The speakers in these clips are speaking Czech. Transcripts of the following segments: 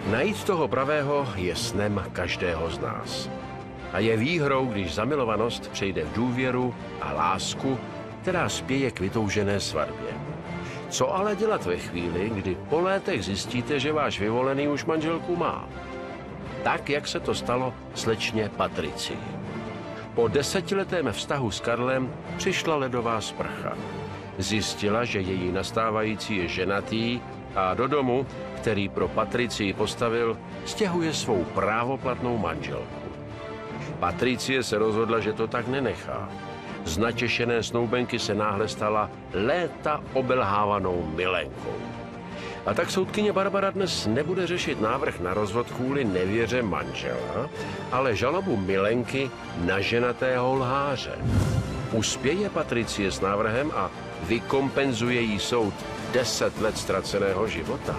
Najít toho pravého je snem každého z nás. A je výhrou, když zamilovanost přejde v důvěru a lásku, která spěje k vytoužené svatbě. Co ale dělat ve chvíli, kdy po létech zjistíte, že váš vyvolený už manželku má? Tak, jak se to stalo slečně Patricii. Po 10letém vztahu s Karlem přišla ledová sprcha. Zjistila, že její nastávající je ženatý a do domu, který pro Patricii postavil, stěhuje svou právoplatnou manželku. Patricie se rozhodla, že to tak nenechá. Z natěšené snoubenky se náhle stala léta obelhávanou milenkou. A tak soudkyně Barbara dnes nebude řešit návrh na rozvod kvůli nevěře manžela, ale žalobu milenky na ženatého lháře. Uspěje Patricie s návrhem a vykompenzuje jí soud 10 let ztraceného života.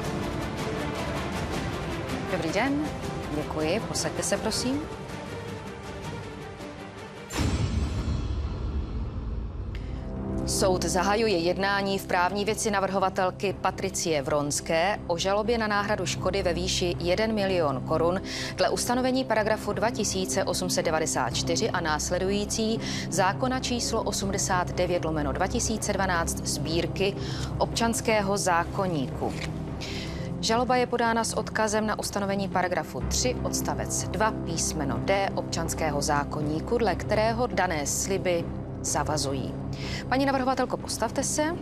Dobrý den, děkuji. Posaďte se, prosím. Soud zahajuje jednání v právní věci navrhovatelky Patricie Vronské o žalobě na náhradu škody ve výši 1 milion korun dle ustanovení paragrafu 2894 a následující zákona číslo 89/2012 Sbírky občanského zákoníku. Žaloba je podána s odkazem na ustanovení paragrafu 3 odstavec 2 písmeno D občanského zákoníku, dle kterého dané sliby zavazují. Paní navrhovatelko, postavte se.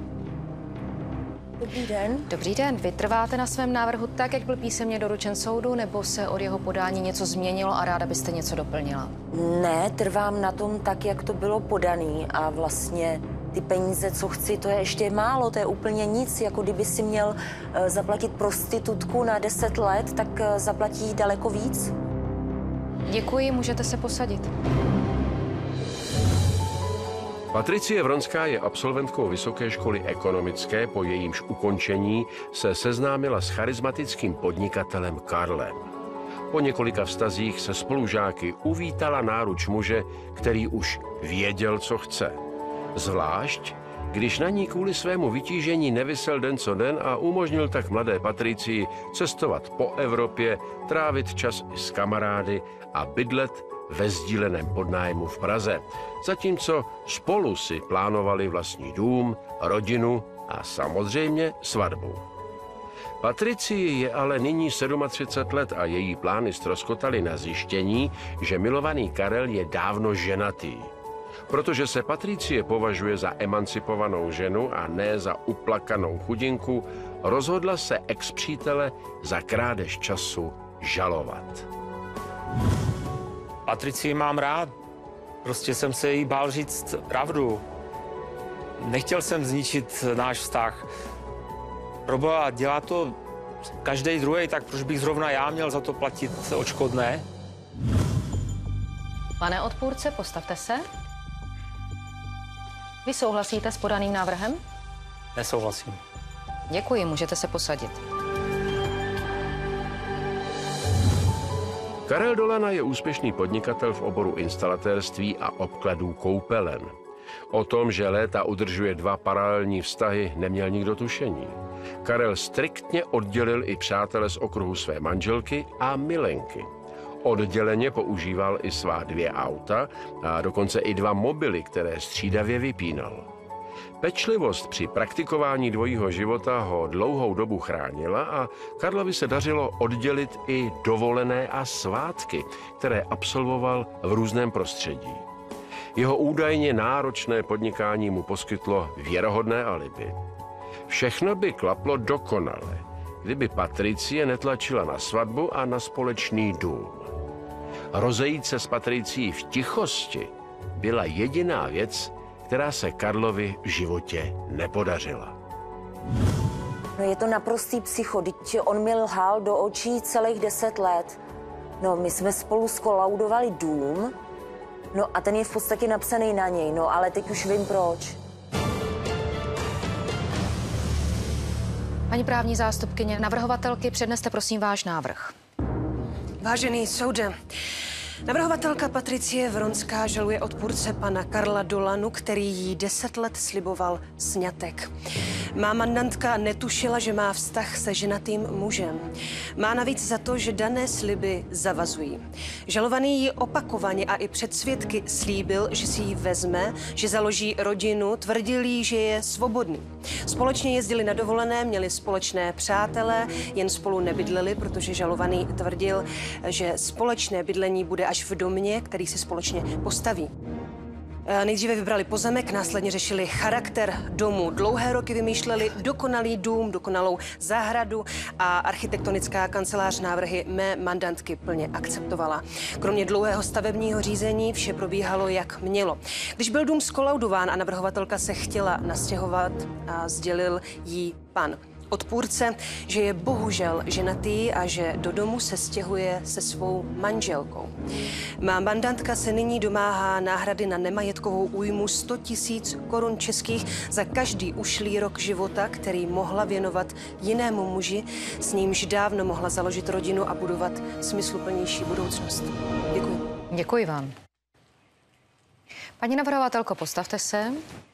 Dobrý den. Dobrý den. Vy trváte na svém návrhu tak, jak byl písemně doručen soudu, nebo se od jeho podání něco změnilo a ráda byste něco doplnila? Ne, trvám na tom tak, jak to bylo podaný a vlastně ty peníze, co chci, to je ještě málo, to je úplně nic. Jako kdyby si měl zaplatit prostitutku na 10 let, tak zaplatí daleko víc. Děkuji, můžete se posadit. Patricie Vronská je absolventkou Vysoké školy ekonomické, po jejímž ukončení se seznámila s charismatickým podnikatelem Karlem. Po několika vztazích se spolužáky uvítala náruč muže, který už věděl, co chce. Zvlášť, když na ní kvůli svému vytížení nevisel den co den a umožnil tak mladé Patricii cestovat po Evropě, trávit čas i s kamarády a bydlet ve sdíleném podnájmu v Praze, zatímco spolu si plánovali vlastní dům, rodinu a samozřejmě svatbu. Patricii je ale nyní 37 let a její plány ztroskotaly na zjištění, že milovaný Karel je dávno ženatý. Protože se Patricie považuje za emancipovanou ženu a ne za uplakanou chudinku, rozhodla se ex-přítele za krádež času žalovat. Patricii mám rád. Prostě jsem se jí bál říct pravdu. Nechtěl jsem zničit náš vztah. Proboha, dělá to každý druhý, tak proč bych zrovna já měl za to platit odškodné? Pane odpůrce, postavte se. Vy souhlasíte s podaným návrhem? Nesouhlasím. Děkuji, můžete se posadit. Karel Dolana je úspěšný podnikatel v oboru instalatérství a obkladů koupelen. O tom, že léta udržuje 2 paralelní vztahy, neměl nikdo tušení. Karel striktně oddělil i přátele z okruhu své manželky a milenky. Odděleně používal i svá 2 auta a dokonce i 2 mobily, které střídavě vypínal. Pečlivost při praktikování dvojího života ho dlouhou dobu chránila a Karlovi se dařilo oddělit i dovolené a svátky, které absolvoval v různém prostředí. Jeho údajně náročné podnikání mu poskytlo věrohodné alibi. Všechno by klaplo dokonale, kdyby Patricie netlačila na svatbu a na společný dům. Rozejít se s Patricií v tichosti byla jediná věc, která se Karlovi v životě nepodařila. No je to naprostý psycho, teď on mi lhal do očí celých 10 let. No my jsme spolu skolaudovali dům, no a ten je v podstatě napsaný na něj, no ale teď už vím proč. Paní právní zástupkyně navrhovatelky, předneste prosím váš návrh. Vážený soude, Navrhovatelka Patricie Vronská žaluje odpůrce pana Karla Dolanu, který jí 10 let sliboval sňatek. Má mandantka netušila, že má vztah se ženatým mužem. Má navíc za to, že dané sliby zavazují. Žalovaný ji opakovaně a i před svědky slíbil, že si ji vezme, že založí rodinu, tvrdil jí, že je svobodný. Společně jezdili na dovolené, měli společné přátelé, jen spolu nebydleli, protože žalovaný tvrdil, že společné bydlení bude až v domě, který si společně postaví. Nejdříve vybrali pozemek, následně řešili charakter domu. Dlouhé roky vymýšleli dokonalý dům, dokonalou zahradu a architektonická kancelář návrhy mé mandantky plně akceptovala. Kromě dlouhého stavebního řízení vše probíhalo, jak mělo. Když byl dům zkolaudován a navrhovatelka se chtěla nastěhovat, sdělil jí pan odpůrce, že je bohužel ženatý a že do domu se stěhuje se svou manželkou. Má mandantka se nyní domáhá náhrady na nemajetkovou újmu 100 000 korun českých za každý ušlý rok života, který mohla věnovat jinému muži, s nímž dávno mohla založit rodinu a budovat smysluplnější budoucnost. Děkuji. Děkuji vám. Paní navrhovatelko, postavte se.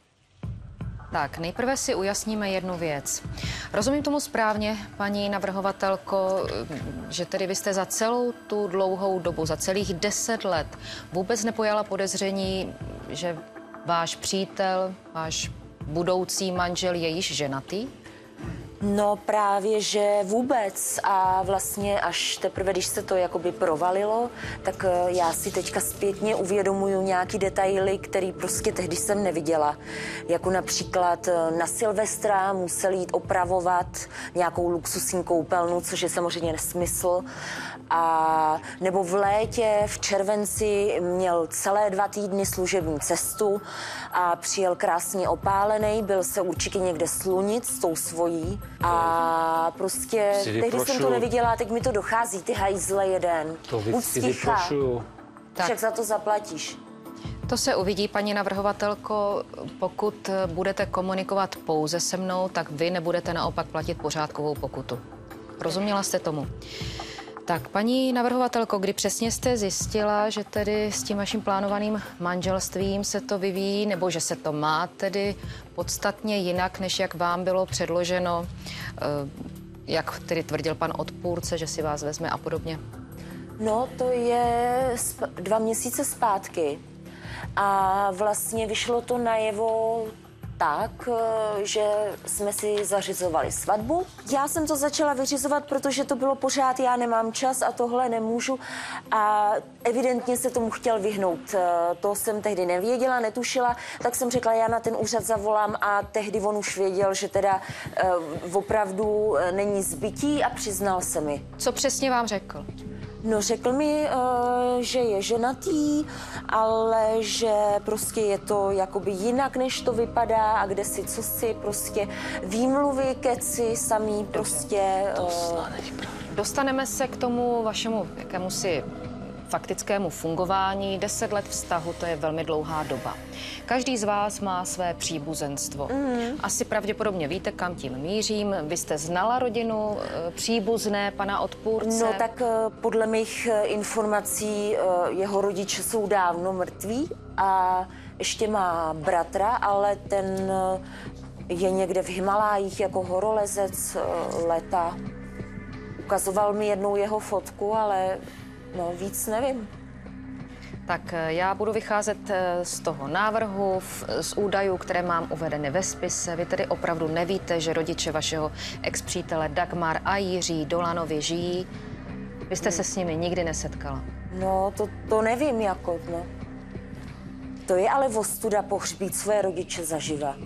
Tak, nejprve si ujasníme jednu věc. Rozumím tomu správně, paní navrhovatelko, že tedy vy jste za celou tu dlouhou dobu, za celých 10 let vůbec nepojala podezření, že váš přítel, váš budoucí manžel je již ženatý? No právě, že vůbec a vlastně až teprve, když se to jakoby provalilo, tak já si teďka zpětně uvědomuju nějaký detaily, který prostě tehdy jsem neviděla. Jako například na Silvestra musel jít opravovat nějakou luxusní koupelnu, což je samozřejmě nesmysl. A nebo v létě, v červenci měl celé 2 týdny služební cestu a přijel krásně opálený, byl se určitě někde slunit s tou svojí. A prostě tehdy jsem to neviděla, teď mi to dochází, ty hajzle jeden. To víc si vyprošuju. Však za to zaplatíš. To se uvidí, paní navrhovatelko. Pokud budete komunikovat pouze se mnou, tak vy nebudete naopak platit pořádkovou pokutu. Rozuměla jste tomu? Tak, paní navrhovatelko, kdy přesně jste zjistila, že tedy s tím vaším plánovaným manželstvím se to vyvíjí, nebo že se to má tedy podstatně jinak, než jak vám bylo předloženo, jak tedy tvrdil pan odpůrce, že si vás vezme a podobně? No, to je 2 měsíce zpátky. A vlastně vyšlo to najevo tak, že jsme si zařizovali svatbu. Já jsem to začala vyřizovat, protože to bylo pořád, já nemám čas a tohle nemůžu. A evidentně se tomu chtěl vyhnout. To jsem tehdy nevěděla, netušila, tak jsem řekla, já na ten úřad zavolám a tehdy on už věděl, že teda opravdu není zbytí a přiznal se mi. Co přesně vám řekl? No, řekl mi, že je ženatý, ale že prostě je to jakoby jinak, než to vypadá a kde si, co si, prostě výmluvy, keci, samý prostě... Dostaneme se k tomu vašemu jakémusi faktickému fungování. 10 let vztahu, to je velmi dlouhá doba. Každý z vás má své příbuzenstvo. Asi pravděpodobně víte, kam tím mířím. Vy jste znala rodinu, příbuzné pana odpůrce? No tak podle mých informací jeho rodiče jsou dávno mrtví a ještě má bratra, ale ten je někde v Himalájích jako horolezec leta. Ukazoval mi jednou jeho fotku, ale no, víc nevím. Tak já budu vycházet z toho návrhu, z údajů, které mám uvedeny ve spise. Vy tedy opravdu nevíte, že rodiče vašeho ex-přítele Dagmar a Jiří Dolanovi žijí. Vy jste se s nimi nikdy nesetkala. No, to nevím, jako, no. To je ale ostuda pohřbít své rodiče zaživa.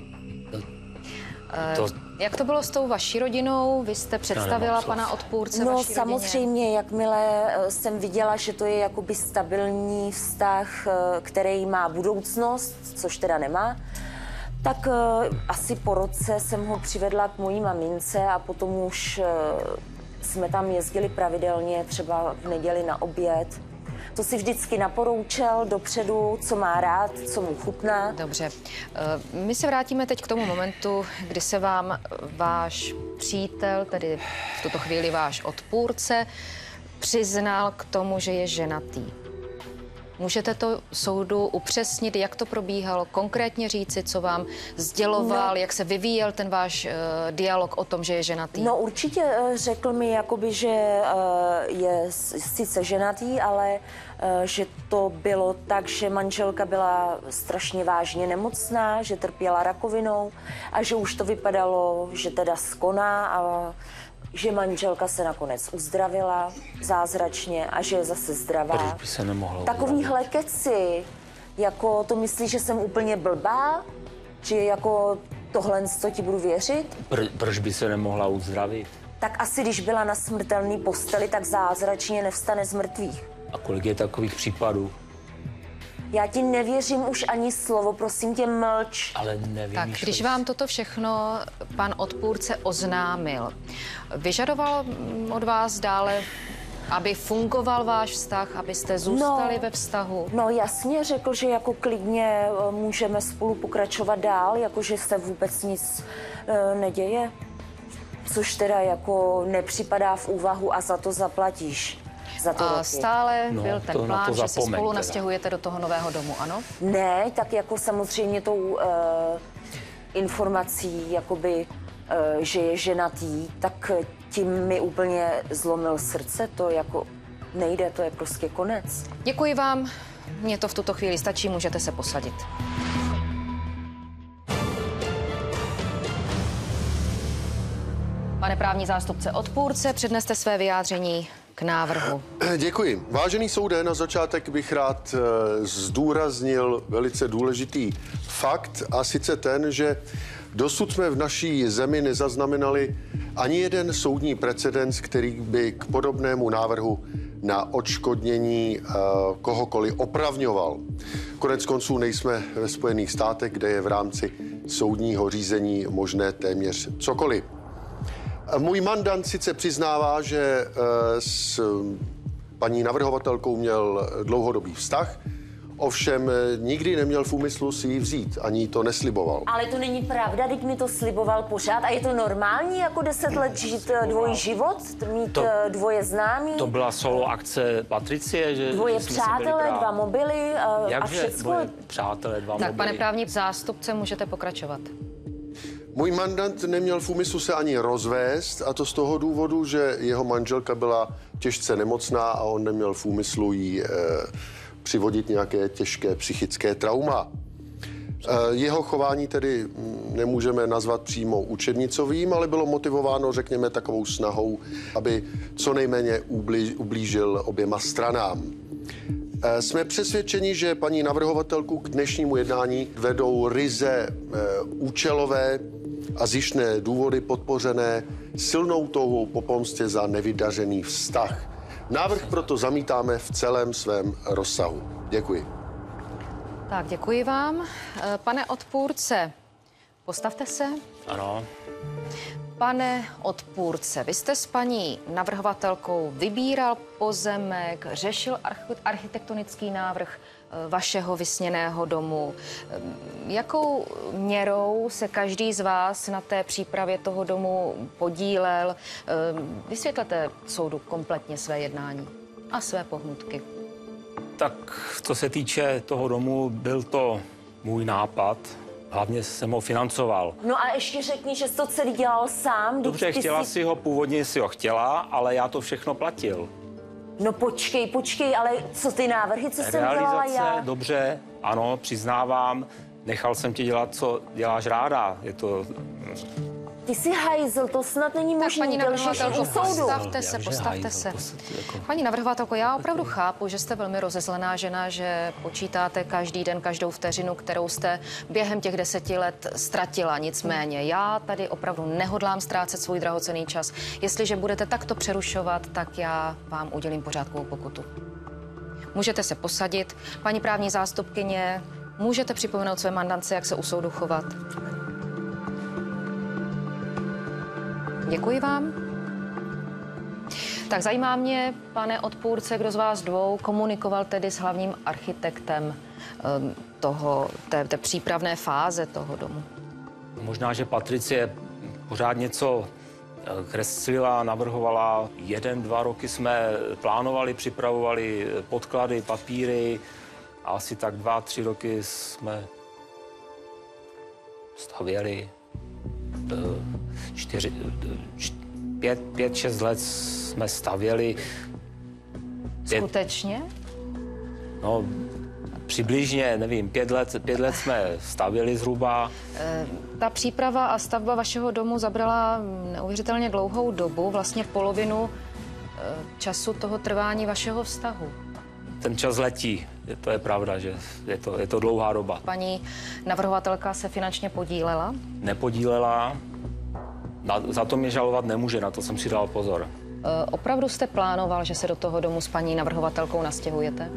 Jak to bylo s tou vaší rodinou? Vy jste představila pana odpůrce No vaší samozřejmě, rodině? jakmile jsem viděla, že to je jakoby stabilní vztah, který má budoucnost, což teda nemá, tak asi po roce jsem ho přivedla k mojí mamince a potom už jsme tam jezdili pravidelně, třeba v neděli na oběd. To si vždycky naporoučel dopředu, co má rád, co mu chutná. Dobře. My se vrátíme teď k tomu momentu, kdy se vám váš přítel, tedy v tuto chvíli váš odpůrce, přiznal k tomu, že je ženatý. Můžete to soudu upřesnit, jak to probíhalo, konkrétně říci, co vám sděloval, jak se vyvíjel ten váš dialog o tom, že je ženatý? No určitě řekl mi, jakoby, že je sice ženatý, ale že to bylo tak, že manželka byla strašně vážně nemocná, že trpěla rakovinou a že už to vypadalo, že teda skoná a že manželka se nakonec uzdravila zázračně a že je zase zdravá. Proč by se nemohla Takovýhle keci, jako to myslíš, že jsem úplně blbá? Že jako tohle, co ti budu věřit? Proč by se nemohla uzdravit? Tak asi, když byla na smrtelné posteli, tak zázračně nevstane z mrtvých. A kolik je takových případů? Já ti nevěřím už ani slovo, prosím tě, mlč. Ale nevím. Tak, když vám toto všechno pan odpůrce oznámil, vyžadoval od vás dále, aby fungoval váš vztah, abyste zůstali ve vztahu? No jasně, řekl, že jako klidně můžeme spolu pokračovat dál, jako že se vůbec nic neděje. Což teda jako nepřipadá v úvahu a za to zaplatíš. Za to A roky. stále byl ten plán, že se spolu teda nastěhujete do toho nového domu, ano? Ne, tak jako samozřejmě tou informací, jakoby, že je ženatý, tak tím mi úplně zlomil srdce, to jako nejde, to je prostě konec. Děkuji vám, mně to v tuto chvíli stačí, můžete se posadit. Pane právní zástupce odpůrce, předneste své vyjádření k návrhu. Děkuji. Vážený soude, na začátek bych rád zdůraznil velice důležitý fakt, a sice ten, že dosud jsme v naší zemi nezaznamenali ani jeden soudní precedens, který by k podobnému návrhu na odškodnění kohokoliv opravňoval. Konec konců nejsme ve Spojených státech, kde je v rámci soudního řízení možné téměř cokoliv. Můj mandant sice přiznává, že s paní navrhovatelkou měl dlouhodobý vztah, ovšem nikdy neměl v úmyslu si ji vzít, ani to nesliboval. Ale to není pravda, teď mi to sliboval pořád a je to normální jako 10 let žít dvojí život, mít dvoje známí? To byla solo akce Patricie, že Dvoje jsme si byli přátelé, brát. 2 mobily a Jakže všecko. dvoje přátelé, 2 Tak, mobily? pane právní zástupce, můžete pokračovat. Můj mandant neměl v úmyslu se ani rozvést, a to z toho důvodu, že jeho manželka byla těžce nemocná a on neměl v úmyslu jí přivodit nějaké těžké psychické trauma. Jeho chování tedy nemůžeme nazvat přímo učednicovým, ale bylo motivováno, řekněme, takovou snahou, aby co nejméně ublížil oběma stranám. Jsme přesvědčeni, že paní navrhovatelku k dnešnímu jednání vedou ryze účelové a zištné důvody podpořené silnou touhou po pomstě za nevydařený vztah. Návrh proto zamítáme v celém svém rozsahu. Děkuji. Tak, děkuji vám. Pane odpůrce, postavte se. Ano. Pane odpůrce, vy jste s paní navrhovatelkou vybíral pozemek, řešil architektonický návrh vašeho vysněného domu. Jakou měrou se každý z vás na té přípravě toho domu podílel? Vysvětlete soudu kompletně své jednání a své pohnutky. Tak co se týče toho domu, byl to můj nápad. Hlavně jsem ho financoval. No a ještě řekni, že jsi to celý dělal sám. Dobře, chtěla si ho, původně si ho chtěla, ale já to všechno platil. No počkej, ale co ty návrhy, co jsem dělala já? Dobře, ano, přiznávám, nechal jsem tě dělat, co děláš ráda. Je to... Ty jsi hajzl, to snad není Tak, možný, paní navrhovatelko, u soudu. postavte se. Paní navrhovatelko, já opravdu chápu, že jste velmi rozezlená žena, že počítáte každý den, každou vteřinu, kterou jste během těch 10 let ztratila. Nicméně já tady opravdu nehodlám ztrácet svůj drahocenný čas. Jestliže budete takto přerušovat, tak já vám udělím pořádkovou pokutu. Můžete se posadit. Paní právní zástupkyně, můžete připomenout své mandance, jak se u soudu chovat. Děkuji vám. Tak zajímá mě, pane odpůrce, kdo z vás dvou komunikoval tedy s hlavním architektem té přípravné fáze toho domu? Možná, že Patricie pořád něco kreslila, navrhovala. 1-2 roky jsme plánovali, připravovali podklady, papíry A asi tak 2-3 roky jsme stavěli. 5-6 let jsme stavěli. Skutečně? No, přibližně, nevím, 5 let jsme stavěli zhruba. Ta příprava a stavba vašeho domu zabrala neuvěřitelně dlouhou dobu, vlastně polovinu času toho trvání vašeho vztahu. Ten čas letí, to je pravda, že je to dlouhá doba. Paní navrhovatelka se finančně podílela? Nepodílela, za to mě žalovat nemůže, na to jsem si dal pozor. Opravdu jste plánoval, že se do toho domu s paní navrhovatelkou nastěhujete?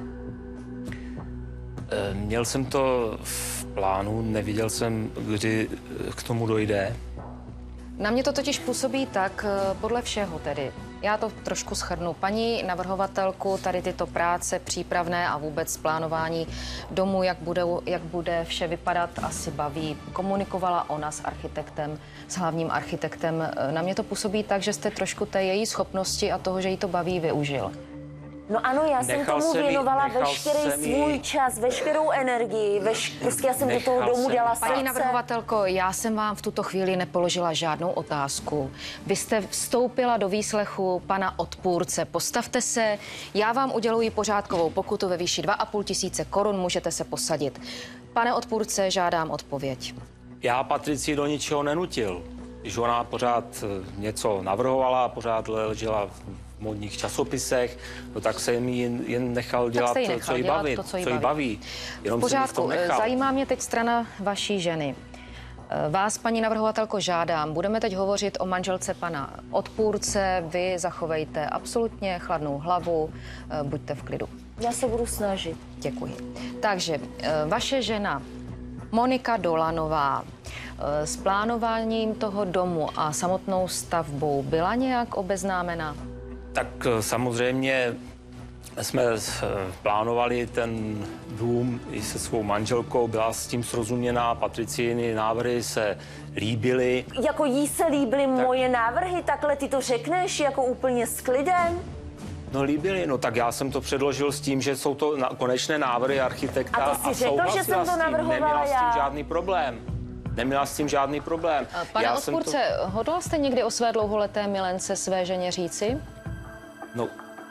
Měl jsem to v plánu, neviděl jsem, kdy k tomu dojde. Na mě to totiž působí tak, podle všeho tedy. Já to trošku shrnu. Paní navrhovatelku tady tyto práce přípravné a vůbec plánování domu, jak bude vše vypadat, asi baví. Komunikovala ona s architektem, s hlavním architektem. Na mě to působí tak, že jste trošku té její schopnosti a toho, že jí to baví, využil. No ano, já jsem tomu věnovala veškerý svůj čas, veškerou energii, prostě já jsem do toho domu dala srdce. Paní navrhovatelko, já jsem vám v tuto chvíli nepoložila žádnou otázku. Vy jste vstoupila do výslechu pana odpůrce. Postavte se, já vám uděluji pořádkovou pokutu ve výši 2 500 korun, můžete se posadit. Pane odpůrce, žádám odpověď. Já Patricii do ničeho nenutil. Když ona pořád něco navrhovala, pořád ležela v módních časopisech, no tak jsem jen nechal dělat, co jí baví. V pořádku, zajímá mě teď strana vaší ženy. Vás, paní navrhovatelko, žádám, budeme teď hovořit o manželce pana odpůrce, vy zachovejte absolutně chladnou hlavu, buďte v klidu. Já se budu snažit. Děkuji. Takže vaše žena Monika Dolanová s plánováním toho domu a samotnou stavbou byla nějak obeznámena? Tak samozřejmě jsme plánovali ten dům i se svou manželkou, byla s tím srozuměná, Patriciiny návrhy se líbily. Jako jí se líbily moje návrhy, takhle ty to řekneš jako úplně s klidem? No líbily, no tak já jsem to předložil s tím, že jsou to konečné návrhy architekta a to si řekl, že jsem to navrhovala já. Neměla s tím žádný problém. Neměla s tím žádný problém. Pane odpůrce, hodlal jste někdy o své dlouholeté milence své ženě říci? No,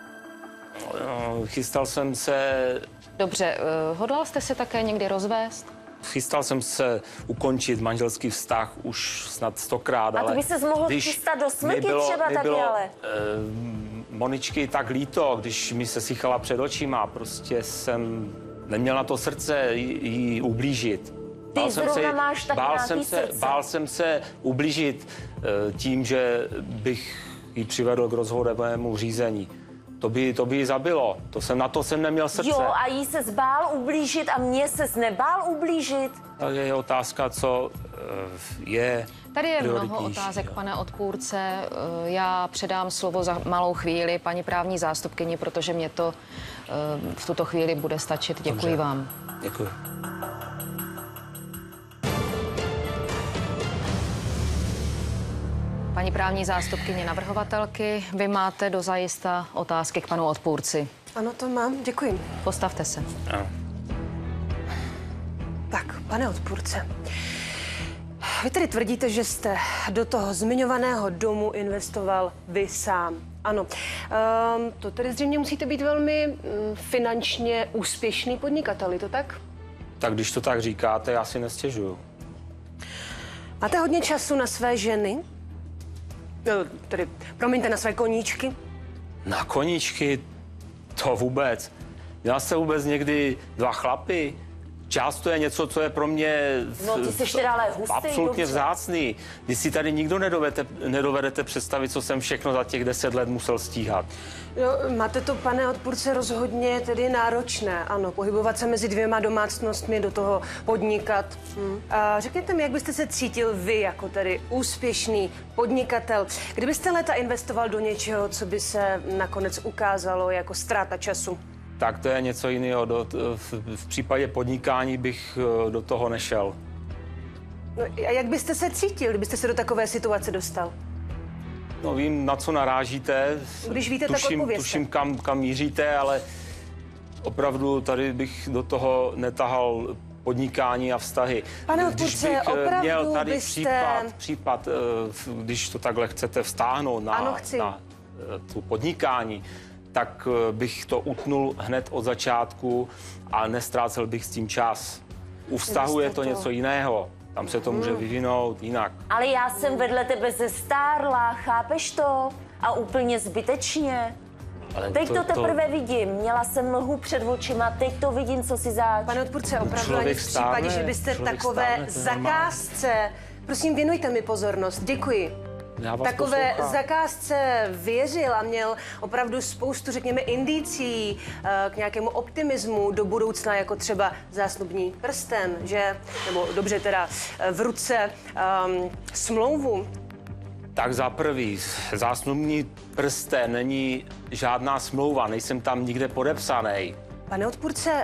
chystal jsem se... Dobře, hodlal jste se také někdy rozvést? Chystal jsem se ukončit manželský vztah už snad 100krát, ale... A to by ses mohl chystat do smrti třeba taky, ale... Moničky tak líto, když mi se sychala před očima, prostě jsem neměl na to srdce jí ublížit. Ty zrovna máš tak nějaký srdce. Bál jsem se ublížit tím, že bych ji přivedl k rozhodovému řízení. To by ji zabilo. Na to jsem neměl srdce. Jo, a jí ses bál ublížit a mě ses nebál ublížit? Tak je otázka, co je Tady je mnoho otázek, pane odpůrce. Já předám slovo za malou chvíli paní právní zástupkyni, protože mě to v tuto chvíli bude stačit. Děkuji. Dobře. Vám. Děkuji. Paní právní zástupkyně navrhovatelky, vy máte dozajista otázky k panu odpůrci. Ano, to mám. Děkuji. Postavte se. Ano. Tak, pane odpůrce, vy tedy tvrdíte, že jste do toho zmiňovaného domu investoval vy sám. Ano. To tedy zřejmě musíte být velmi finančně úspěšný podnikatel, je to tak? Tak když to tak říkáte, já si nestěžuju. Máte hodně času na své ženy? Tedy, promiňte, na své koníčky? Na koníčky? To vůbec. Měla jste vůbec někdy 2 chlapy? Čas to je něco, co je pro mě ty jsi teda ale hustý, absolutně vzácný. Když si tady nikdo nedovedete představit, co jsem všechno za těch 10 let musel stíhat. No, máte to, pane odpůrce, rozhodně tedy náročné, ano, pohybovat se mezi 2 domácnostmi, do toho podnikat. A řekněte mi, jak byste se cítil vy jako tedy úspěšný podnikatel, kdybyste léta investoval do něčeho, co by se nakonec ukázalo jako ztráta času? Tak to je něco jiného. V případě podnikání bych do toho nešel. No, a jak byste se cítil, kdybyste se do takové situace dostal? No vím, na co narážíte. Když víte, tak odpovězte. Tuším, kam míříte, ale opravdu tady bych do toho netahal podnikání a vztahy. Pane Když odpůrce, bych opravdu měl tady byste... případ, když to takhle chcete vztáhnout na tu podnikání, tak bych to utnul hned od začátku a nestrácel bych s tím čas. U vztahu je to něco jiného. Tam se to může vyvinout jinak. Ale já jsem vedle tebe zestárla, chápeš to? A úplně zbytečně. Ale Teď to teprve vidím. Měla jsem mlhu před očima, teď to vidím, co si zač. Pane odpůrce, opravdu ani v případě, že byste takové zakázce... Prosím, věnujte mi pozornost. Děkuji. Takové zakázce věřil a měl opravdu spoustu, řekněme, indicí k nějakému optimismu do budoucna, jako třeba zásnubní prsten, že? Nebo dobře teda v ruce smlouvu. Tak za prvý, zásnubní prsten není žádná smlouva, nejsem tam nikde podepsaný. Pane odpůrce,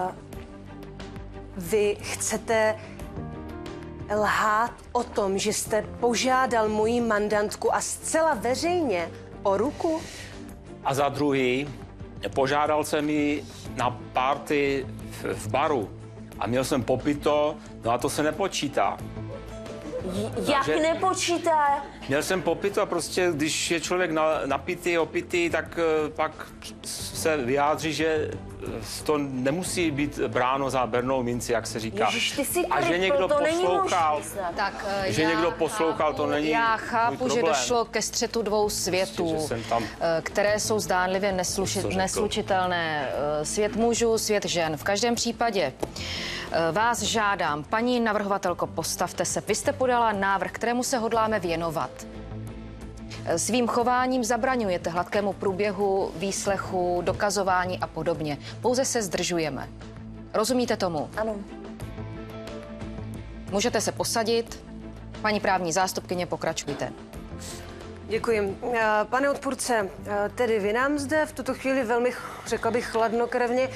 vy chcete lhát o tom, že jste požádal moji mandantku a zcela veřejně o ruku? A za druhý, požádal jsem ji na party v baru a měl jsem popito, no a to se nepočítá. Jak nepočítá? Měl jsem popito a prostě, když je člověk napitý, opitý, tak pak se vyjádří, že to nemusí být bráno za bernou minci, jak se říká. Ježiš, ty si a že někdo poslouchal, někdo poslouchal, to není Já chápu, můj že problém. došlo ke střetu dvou světů, které jsou zdánlivě neslučitelné. Svět mužů, svět žen. V každém případě vás žádám, paní navrhovatelko, postavte se. Vy jste podala návrh, kterému se hodláme věnovat. Svým chováním zabraňujete hladkému průběhu výslechu, dokazování a podobně. Pouze se zdržujeme. Rozumíte tomu? Ano. Můžete se posadit. Paní právní zástupkyně, pokračujte. Děkuji. Pane odpůrce, tedy vy nám zde v tuto chvíli velmi, řekla bych, chladnokrevně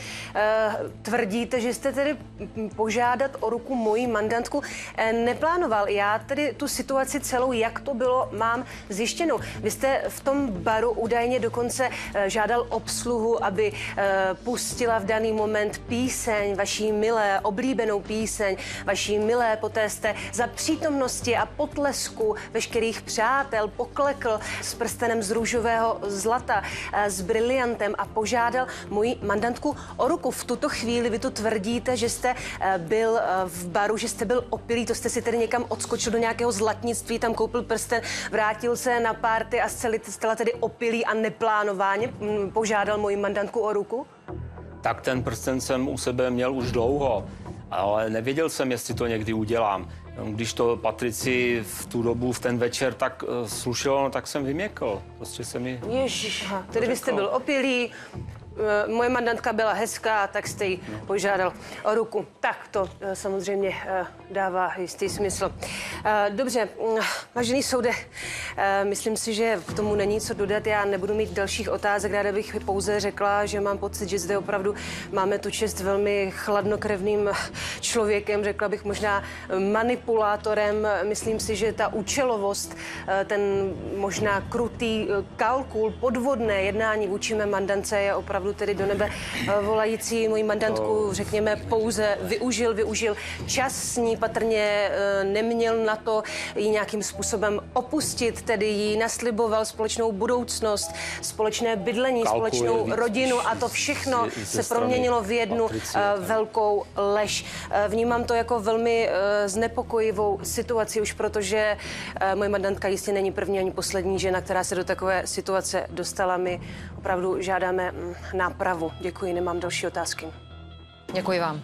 tvrdíte, že jste tedy požádat o ruku moji mandantku neplánoval. Já tedy tu situaci celou, jak to bylo, mám zjištěnou. Vy jste v tom baru údajně dokonce žádal obsluhu, aby pustila v daný moment píseň, vaší milé, oblíbenou píseň, vaší milé, poté jste za přítomnosti a potlesku veškerých přátel poklekl s prstenem z růžového zlata, s briliantem a požádal moji mandantku o ruku. V tuto chvíli vy tu tvrdíte, že jste byl v baru, že jste byl opilý, to jste si tedy někam odskočil do nějakého zlatnictví, tam koupil prsten, vrátil se na párty a zcela tedy opilý a neplánovaně požádal moji mandantku o ruku? Tak ten prsten jsem u sebe měl už dlouho, ale nevěděl jsem, jestli to někdy udělám. Když to Patrici v tu dobu, v ten večer tak slušelo, tak jsem vyměkl. Prostě se mi... Ježiš, tedy vy jste byl opilý, moje mandantka byla hezká, tak jste jí požádal o ruku. Tak to samozřejmě dává jistý smysl. Dobře, vážený soude, myslím si, že k tomu není co dodat. Já nebudu mít dalších otázek, ráda bych pouze řekla, že mám pocit, že zde opravdu máme tu čest velmi chladnokrevným člověkem, řekla bych možná manipulátorem. Myslím si, že ta účelovost, ten možná krutý kalkul, podvodné jednání vůči mé mandance je opravdu tedy do nebe volající. Moji mandantku, řekněme, pouze využil čas s ní, patrně neměl na to ji nějakým způsobem opustit, tedy jí nasliboval společnou budoucnost, společné bydlení, společnou rodinu a to všechno se proměnilo v jednu velkou lež. Vnímám to jako velmi znepokojivou situaci už, protože moje mandantka jistě není první ani poslední žena, která se do takové situace dostala. My opravdu žádáme nápravu. Děkuji, nemám další otázky. Děkuji vám.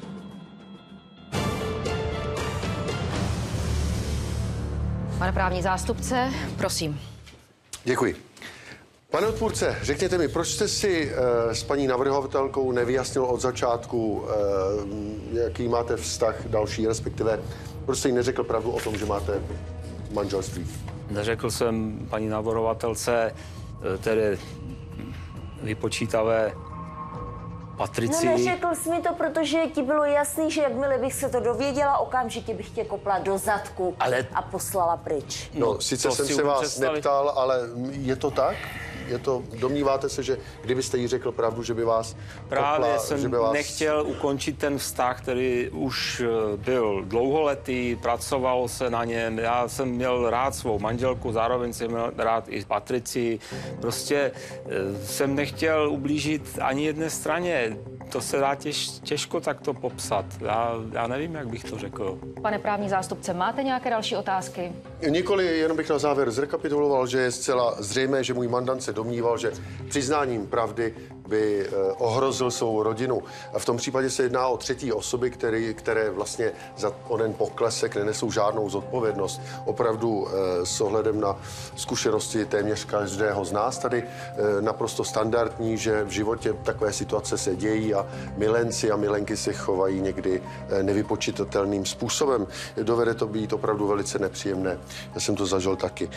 Pane právní zástupce, prosím. Děkuji. Pane odpůrce, řekněte mi, proč jste si s paní navrhovatelkou nevyjasnil od začátku, jaký máte vztah další, respektive proč jste jí neřekl pravdu o tom, že máte manželství? Neřekl jsem paní navrhovatelce, tedy vypočítavé Patrici. No neřekl jsi mi to, protože ti bylo jasný, že jakmile bych se to dověděla, okamžitě bych tě kopla do zadku a poslala pryč. No, sice jsem se vás neptal, ale je to tak? Domníváte se, že kdybyste jí řekl pravdu, že by vás... Právě jsem nechtěl ukončit ten vztah, který už byl dlouholetý, pracovalo se na něm. Já jsem měl rád svou manželku, zároveň jsem měl rád i Patrici. Prostě jsem nechtěl ublížit ani jedné straně. To se dá těžko takto popsat. Já nevím, jak bych to řekl. Pane právní zástupce, máte nějaké další otázky? Nikoli, jenom bych na závěr zrekapituloval, že je zcela zřejmé, že můj mandant se domníval, že přiznáním pravdy by ohrozil svou rodinu. A v tom případě se jedná o třetí osoby, které vlastně za onen poklesek nenesou žádnou zodpovědnost. Opravdu s ohledem na zkušenosti téměř každého z nás tady naprosto standardní, že v životě takové situace se dějí a milenci a milenky se chovají někdy nevypočitatelným způsobem. Dovede to být opravdu velice nepříjemné. Já jsem to zažil taky.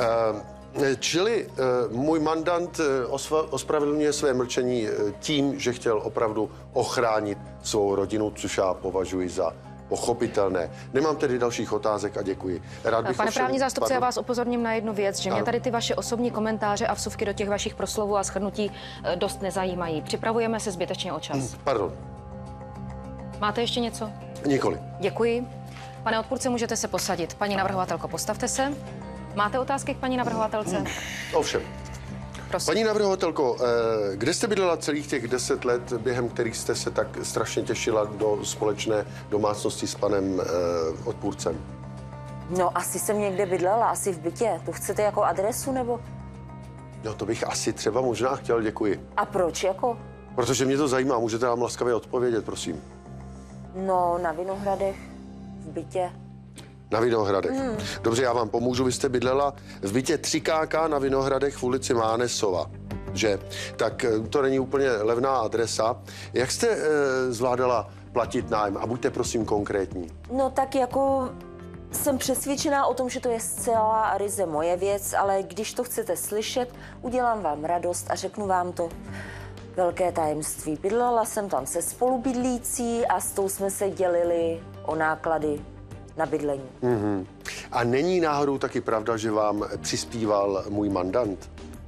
Čili můj mandant ospravedlňuje své mlčení tím, že chtěl opravdu ochránit svou rodinu, což já považuji za pochopitelné. Nemám tedy dalších otázek a děkuji. Rád bych Pane právní zástupce, já vás upozorním na jednu věc, že mě tady ty vaše osobní komentáře a vsuvky do těch vašich proslovů a shrnutí dost nezajímají. Připravujeme se zbytečně o čas. Pardon. Máte ještě něco? Nikoli. Děkuji. Pane odpůrce, můžete se posadit. Paní navrhovatelko, postavte se. Máte otázky k paní navrhovatelce? Ovšem. Prosím. Paní navrhovatelko, kde jste bydlela celých těch 10 let, během kterých jste se tak strašně těšila do společné domácnosti s panem odpůrcem? No, asi jsem někde bydlela, asi v bytě. To chcete jako adresu, nebo? No, to bych asi třeba možná chtěl, děkuji. A proč, jako? Protože mě to zajímá, můžete nám laskavě odpovědět, prosím. No, na Vinohradech, v bytě. Na Vinohradech. Dobře, já vám pomůžu. Vy jste bydlela v bytě 3KK na Vinohradech v ulici Mánesova, že? Tak to není úplně levná adresa. Jak jste zvládala platit nájem? A buďte prosím konkrétní. No tak jako jsem přesvědčená o tom, že to je zcela a ryze moje věc, ale když to chcete slyšet, udělám vám radost a řeknu vám to velké tajemství. Bydlela jsem tam se spolubydlící a s tou jsme se dělili o náklady na bydlení. A není náhodou taky pravda, že vám přispíval můj mandant?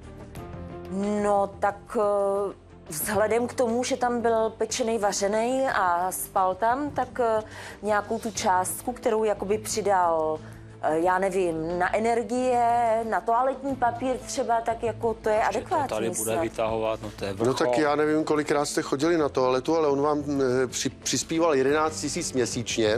No tak vzhledem k tomu, že tam byl pečený, vařený a spal tam, tak nějakou tu částku, kterou jakoby přidal, já nevím, na energie, na toaletní papír třeba, tak jako to je adekvátní. To tady bude vytahovat, no to je vrchol. No tak já nevím, kolikrát jste chodili na toaletu, ale on vám přispíval 11 000 měsíčně,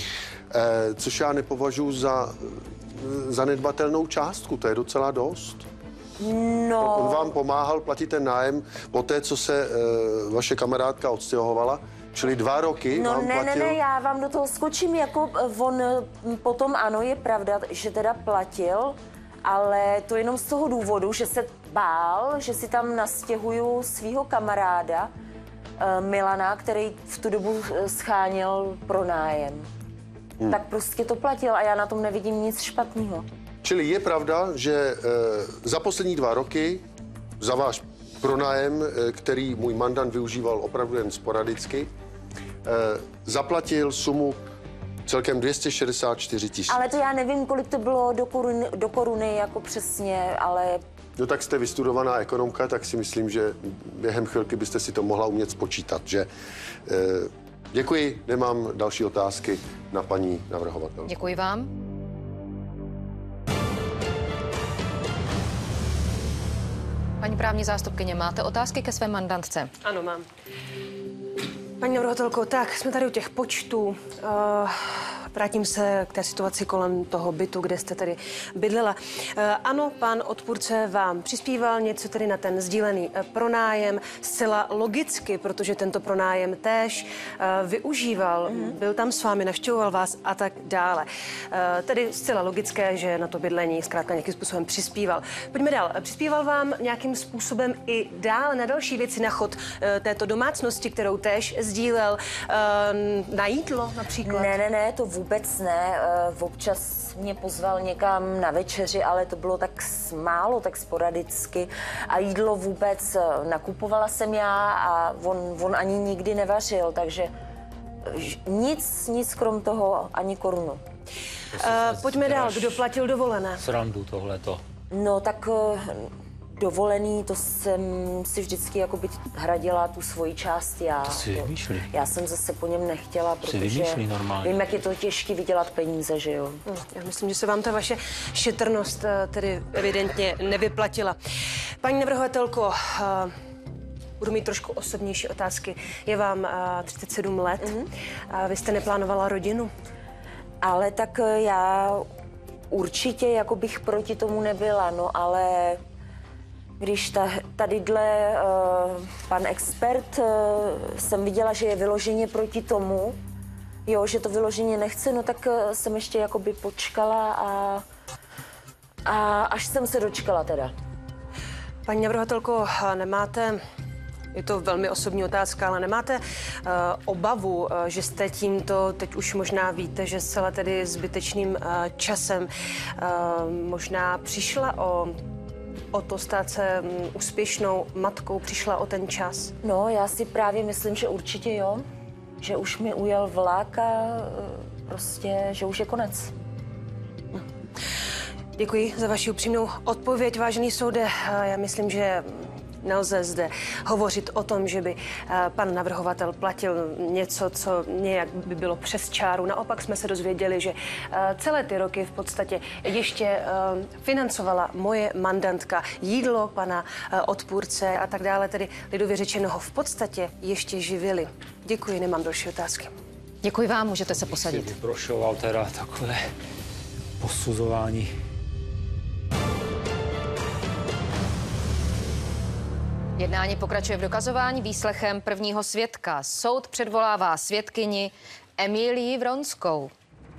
což já nepovažuji za zanedbatelnou částku, to je docela dost. No. On vám pomáhal platit ten nájem po té, co se vaše kamarádka odstěhovala, čili 2 roky vám platil... Ne, já vám do toho skočím, jako on potom, ano, je pravda, že teda platil, ale to jenom z toho důvodu, že se bál, že si tam nastěhuju svýho kamaráda Milana, který v tu dobu scháněl pronájem. Tak prostě to platil a já na tom nevidím nic špatného. Čili je pravda, že za poslední 2 roky za váš pronájem, který můj mandant využíval opravdu jen sporadicky, zaplatil sumu celkem 264 000. Ale to já nevím, kolik to bylo do koruny jako přesně, ale... No tak jste vystudovaná ekonomka, tak si myslím, že během chvilky byste si to mohla umět spočítat, že... Děkuji, nemám další otázky na paní navrhovatelku. Děkuji vám. Paní právní zástupkyně, máte otázky ke své mandantce? Ano, mám. Paní navrhovatelko, tak jsme tady u těch počtů. Vrátím se k té situaci kolem toho bytu, kde jste tedy bydlela. Ano, pan odpůrce vám přispíval něco tedy na ten sdílený pronájem, zcela logicky, protože tento pronájem též využíval, byl tam s vámi, navštěvoval vás a tak dále. Tedy zcela logické, že na to bydlení zkrátka nějakým způsobem přispíval. Pojďme dál. Přispíval vám nějakým způsobem i dál na další věci, na chod této domácnosti, kterou též sdílel, na jídlo například? Ne, to vůbec ne. Občas mě pozval někam na večeři, ale to bylo tak málo, tak sporadicky. A jídlo vůbec nakupovala jsem já a on ani nikdy nevařil, takže nic krom toho, ani korunu. Pojďme dál. Kdo platil dovolené? Srandu tohleto. No tak dovolený, to jsem si vždycky jakoby hradila tu svoji část já. To si vymýšlí. Já jsem zase po něm nechtěla, protože vymýšlí normálně. vím, jak je to těžké vydělat peníze, že jo. Já myslím, že se vám ta vaše šetrnost tedy evidentně nevyplatila. Paní navrhovatelko, budu mít trošku osobnější otázky. Je vám 37 let. Vy jste neplánovala rodinu? Ale tak já určitě jako bych proti tomu nebyla, no ale když tadyhle pan expert jsem viděla, že je vyloženě proti tomu, jo, že to vyloženě nechce, no tak jsem ještě jakoby počkala a až jsem se dočkala teda. Paní navrhovatelko, nemáte, je to velmi osobní otázka, ale nemáte obavu, že jste tímto, teď už možná víte, že zcela tedy zbytečným časem možná přišla o to stát se úspěšnou matkou, přišla o ten čas? No, já si právě myslím, že určitě jo, že už mi ujel vlak a prostě, že už je konec. Děkuji za vaši upřímnou odpověď, vážený soude. Já myslím, že nelze zde hovořit o tom, že by pan navrhovatel platil něco, co nějak by bylo přes čáru. Naopak jsme se dozvěděli, že celé ty roky v podstatě ještě financovala moje mandantka jídlo pana odpůrce a tak dále, tedy lidově řečeno ho v podstatě ještě živili. Děkuji, nemám další otázky. Děkuji vám, můžete se posadit. Vyprošoval teda takové posuzování. Jednání pokračuje v dokazování výslechem prvního svědka. Soud předvolává svědkyni Emílii Vronskou.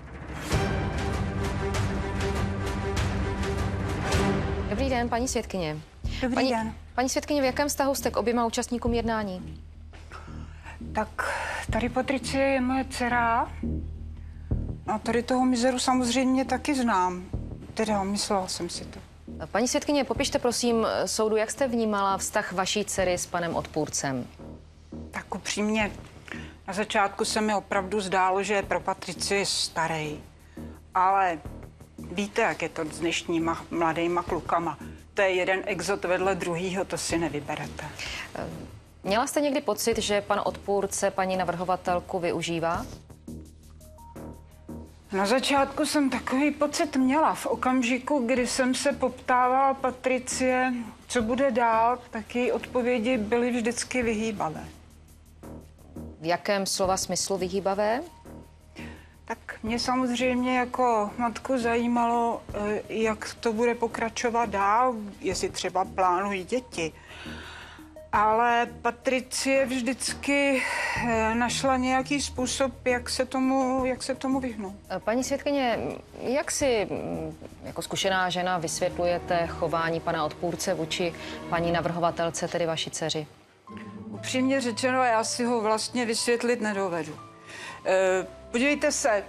Dobrý den, paní svědkyně. Dobrý den. Paní svědkyně, v jakém vztahu jste k oběma účastníkům jednání? Tak tady Patricie je moje dcera. A tady toho mizeru samozřejmě taky znám. Teda myslela jsem si to. Paní svědkyně, popište prosím soudu, jak jste vnímala vztah vaší dcery s panem odpůrcem? Tak upřímně, na začátku se mi opravdu zdálo, že je pro Patrici starý. Ale víte, jak je to s dnešníma mladýma klukama. To je jeden exot vedle druhýho, to si nevyberete. Měla jste někdy pocit, že pan odpůrce paní navrhovatelku využívá? Na začátku jsem takový pocit měla. V okamžiku, kdy jsem se poptávala Patricie, co bude dál, tak její odpovědi byly vždycky vyhýbavé. V jakém slova smyslu vyhýbavé? Tak mě samozřejmě jako matku zajímalo, jak to bude pokračovat dál, jestli třeba plánují děti. Ale Patricie vždycky našla nějaký způsob, jak se tomu vyhnout. Paní svědkyně, jak si jako zkušená žena vysvětlujete chování pana odpůrce vůči paní navrhovatelce, tedy vaší dceři? Upřímně řečeno, já si ho vlastně vysvětlit nedovedu. Podívejte se,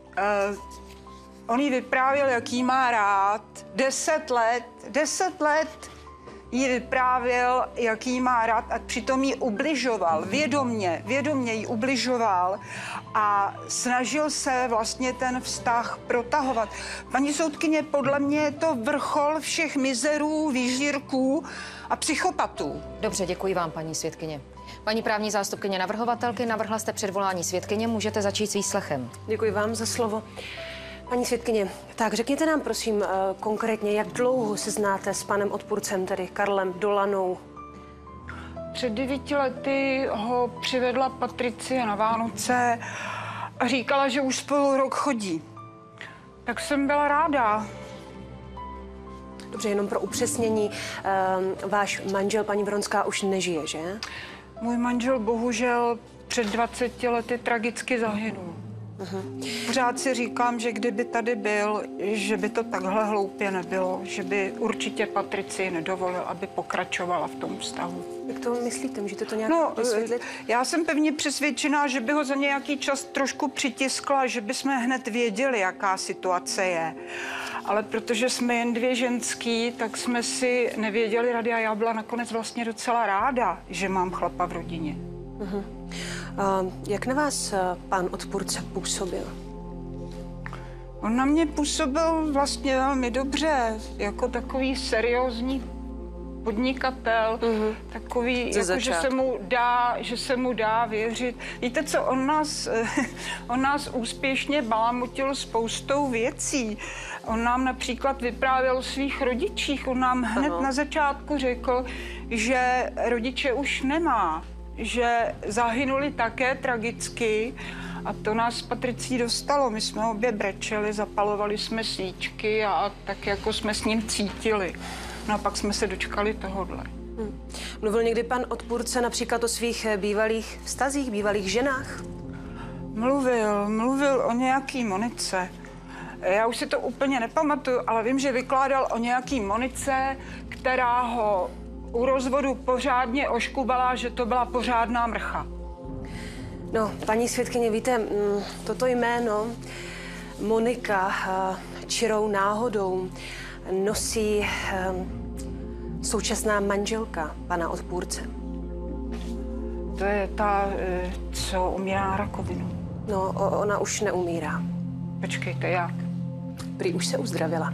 on jí vyprávěl, jak jí má rád. 10 let jí vyprávěl, jak jí má rád a přitom jí ubližoval, vědomně jí ubližoval a snažil se vlastně ten vztah protahovat. Paní soudkyně, podle mě je to vrchol všech mizerů, výžírků a psychopatů. Dobře, děkuji vám, paní svědkyně. Paní právní zástupkyně navrhovatelky, navrhla jste předvolání svědkyně, můžete začít s výslechem. Děkuji vám za slovo. Paní svědkyně, tak řekněte nám prosím konkrétně, jak dlouho se znáte s panem odpůrcem, tedy Karlem Dolanou? Před 9 lety ho přivedla Patricie na Vánoce a říkala, že už spolu rok chodí. Tak jsem byla ráda. Dobře, jenom pro upřesnění, váš manžel, paní Vronská, už nežije, že? Můj manžel bohužel před 20 lety tragicky zahynul. Pořád si říkám, že kdyby tady byl, že by to takhle hloupě nebylo, že by určitě Patricii nedovolil, aby pokračovala v tom vztahu. Jak to myslíte? Můžete to nějak vysvětlit? Já jsem pevně přesvědčená, že by ho za nějaký čas trošku přitiskla, že bychom hned věděli, jaká situace je. Ale protože jsme jen 2 ženský, tak jsme si nevěděli rady a já byla nakonec vlastně docela ráda, že mám chlapa v rodině. Jak na vás pan odpůrce působil? On na mě působil vlastně velmi dobře, jako takový seriózní podnikatel, takový, Ze jako, že se mu dá věřit. Víte co, on nás úspěšně balamutil spoustou věcí. On nám například vyprávěl o svých rodičích. On nám hned na začátku řekl, že rodiče už nemá, že zahynuli také tragicky. A to nás s Patricí dostalo. My jsme obě brečeli, zapalovali jsme svíčky a tak jako jsme s ním cítili. No a pak jsme se dočkali tohodle. Mluvil někdy pan odpůrce například o svých bývalých vztazích, bývalých ženách? Mluvil o nějaký Monice. Já už si to úplně nepamatuju, ale vím, že vykládal o nějaký Monice, která ho u rozvodu pořádně oškubala, že to byla pořádná mrcha. No, paní svědkyně, víte, toto jméno Monika čirou náhodou nosí současná manželka pana odpůrce. To je ta, co umírá na rakovinu. No, ona už neumírá. Počkejte, jak? Prý už se uzdravila.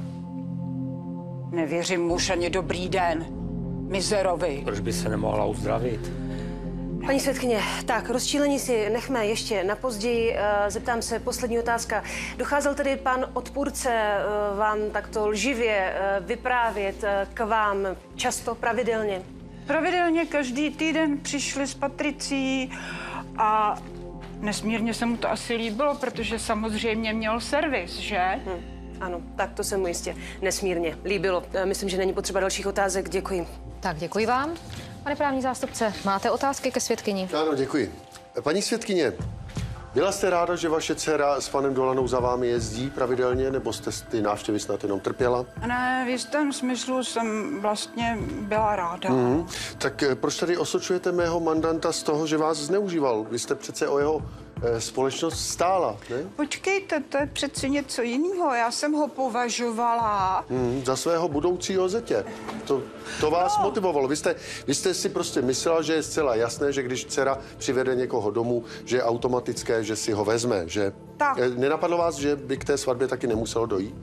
Nevěřím muž ani dobrý den. Mizerovi. Proč by se nemohla uzdravit? Paní svědkyně, tak rozčílení si nechme ještě na později. Zeptám se, poslední otázka. Docházel tedy pan odpůrce vám takto lživě vyprávět k vám často, pravidelně? Pravidelně každý týden přišli s Patricí a nesmírně se mu to asi líbilo, protože samozřejmě měl servis, že? Ano, tak to se mu jistě nesmírně líbilo. Myslím, že není potřeba dalších otázek. Děkuji. Tak děkuji vám. Pane právní zástupce, máte otázky ke svědkyni? Ano, děkuji. Paní svědkyně, byla jste ráda, že vaše dcera s panem Dolanou za vámi jezdí pravidelně, nebo jste ty návštěvy snad jenom trpěla? Ne, v jistém smyslu jsem vlastně byla ráda. Tak proč tady osočujete mého mandanta z toho, že vás zneužíval? Vy jste přece o jeho společnost stála, ne? Počkejte, to je přeci něco jiného. Já jsem ho považovala... Za svého budoucího zetě. To vás motivovalo. Vy jste si prostě myslela, že je zcela jasné, že když dcera přivede někoho domů, že je automatické, že si ho vezme, že? Tak. Nenapadlo vás, že by k té svatbě taky nemuselo dojít?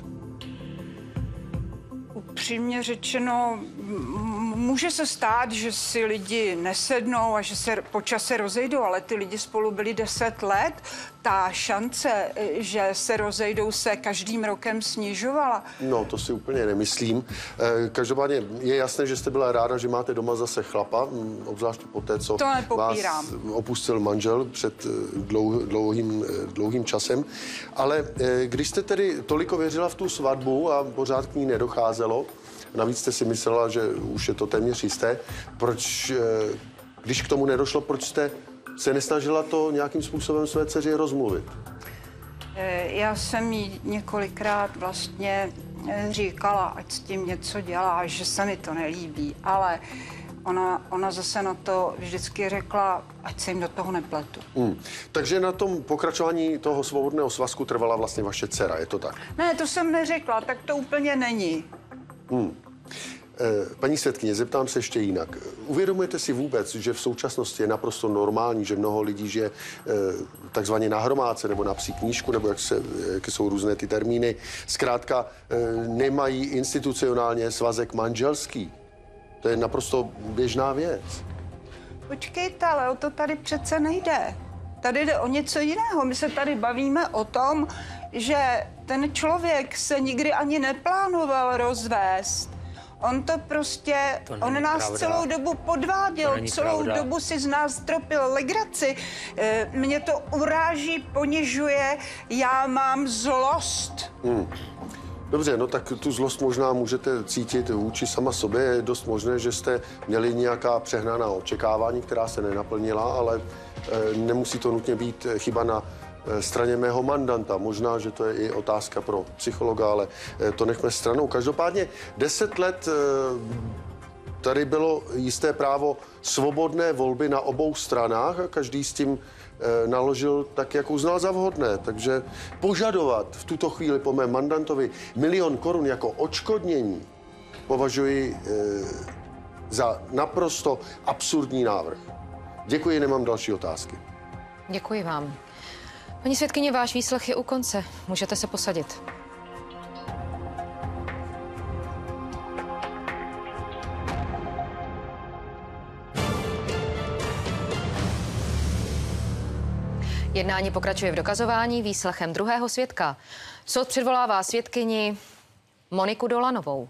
Upřímně řečeno, může se stát, že si lidi nesednou a že se po čase rozejdou, ale ty lidi spolu byli 10 let. Ta šance, že se rozejdou, se každým rokem snižovala. No, to si úplně nemyslím. Každopádně je jasné, že jste byla ráda, že máte doma zase chlapa, obzvlášť po té, co vás opustil manžel před dlouhým časem. Ale když jste tedy toliko věřila v tu svatbu a pořád k ní nedocházelo, navíc jste si myslela, že už je to téměř jisté, proč, když k tomu nedošlo, proč jste se nesnažila to nějakým způsobem své dceři rozmluvit? Já jsem jí několikrát vlastně říkala, ať s tím něco dělá, že se mi to nelíbí, ale ona zase na to vždycky řekla, ať se jim do toho nepletu. Takže na tom pokračování toho svobodného svazku trvala vlastně vaše dcera, je to tak? Ne, to jsem neřekla, tak to úplně není. Paní svědkyně, zeptám se ještě jinak. Uvědomujete si vůbec, že v současnosti je naprosto normální, že mnoho lidí žije takzvaně na hromádce nebo na psí knížku, nebo jaké jsou různé ty termíny, zkrátka nemají institucionálně svazek manželský? To je naprosto běžná věc. Počkejte, ale o to tady přece nejde. Tady jde o něco jiného. My se tady bavíme o tom, že ten člověk se nikdy ani neplánoval rozvést. On to prostě, on nás pravda. celou dobu podváděl, celou dobu si z nás tropil legraci. Mě to uráží, ponižuje, já mám zlost. Dobře, no tak tu zlost možná můžete cítit vůči sama sobě. Je dost možné, že jste měli nějaká přehnaná očekávání, která se nenaplnila, ale nemusí to nutně být chyba na straně mého mandanta. Možná, že to je i otázka pro psychologa, ale to nechme stranou. Každopádně 10 let tady bylo jisté právo svobodné volby na obou stranách a každý s tím naložil tak, jak uznal za vhodné. Takže požadovat v tuto chvíli po mém mandantovi 1 000 000 korun jako odškodnění považuji za naprosto absurdní návrh. Děkuji, nemám další otázky. Děkuji vám. Paní svědkyně, váš výslech je u konce. Můžete se posadit. Jednání pokračuje v dokazování výslechem druhého svědka. Soud předvolává svědkyni Moniku Dolanovou.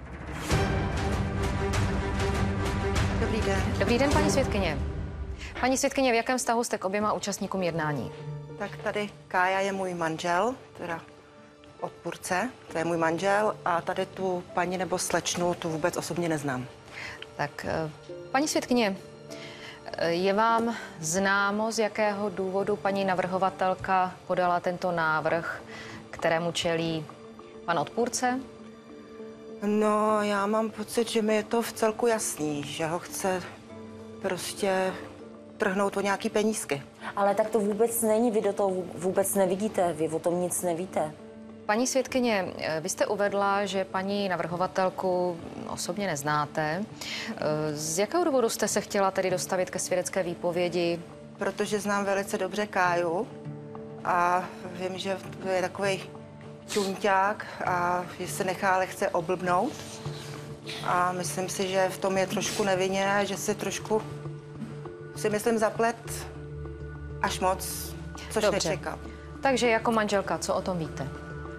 Dobrý den. Dobrý den, paní svědkyně. Paní svědkyně, v jakém vztahu jste k oběma účastníkům jednání? Tak tady Kája je můj manžel, teda odpůrce, to je můj manžel, a tady tu paní nebo slečnu tu vůbec osobně neznám. Tak, paní svědkyně, je vám známo, z jakého důvodu paní navrhovatelka podala tento návrh, kterému čelí pan odpůrce? No, já mám pocit, že mi je to v celku jasný, že ho chce prostě trhnout o nějaký penízky. Ale tak to vůbec není, vy do toho vůbec nevidíte, vy o tom nic nevíte. Paní svědkyně, vy jste uvedla, že paní navrhovatelku osobně neznáte. Z jakého důvodu jste se chtěla tedy dostavit ke svědecké výpovědi? Protože znám velice dobře Káju a vím, že je takovej čunťák a že se nechá lehce oblbnout. A myslím si, že v tom je trošku nevinně a že si trošku, si myslím, zaplet až moc, což Dobře. nečekám. Takže jako manželka, co o tom víte?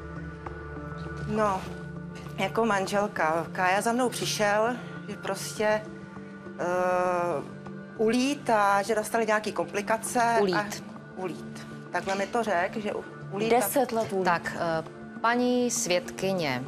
No, jako manželka, Kája za mnou přišel, že prostě ulít a že dostali nějaký komplikace. Ulít. Ulít. Takhle mi to řekl, že ulít. 10 let ulít. Tak, paní svědkyně,